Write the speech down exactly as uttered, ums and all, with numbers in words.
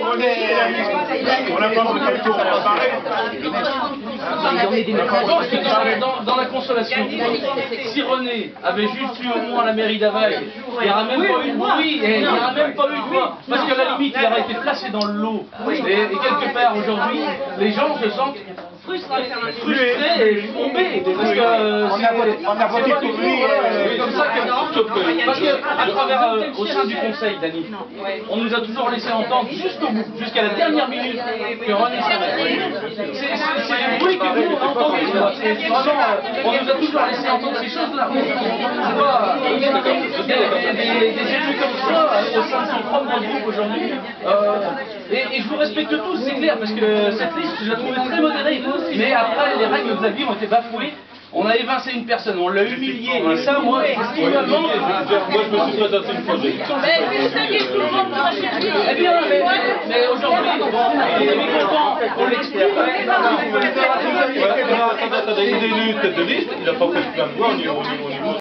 On n'a pas de tour à parler. Dans, dans la consolation, si René avait juste eu au moins la mairie d'Availle, il n'y aurait même pas eu de bruit, et il n'y aurait même pas eu de voix. Parce qu'à la limite, il aurait été placé dans le lot. Et, et quelque part, aujourd'hui, les gens se sentent frustrés et bombés. Parce que euh, on a voté pour lui. C'est ça que. Parce qu'à travers, euh, au sein du conseil, Dani, on nous a toujours laissé entendre jusqu'au bout, jusqu'à la dernière minute, que René serait. C'est le bruit que nous on a entendu. C'est vraiment, on nous a toujours laissé entendre ces choses-là. C'est pas des, des, des élus comme ça au sein de son propre groupe aujourd'hui. Euh, et, et je vous respecte tous, c'est clair, parce que cette liste, je la trouvais très modérée. Mais après, les règles de la vie ont été bafouées. On a évincé une personne, on l'a humilié, et ça, moi, finalement... Moi, je me suis présenté une fois. Mais c'est ça qui est tout le monde dans la chérie. Eh bien, mais, mais aujourd'hui, on est mécontents, on l'explique. Attendez, attendez, il est élu tête de liste, il n'a pas fait plein de voix, on y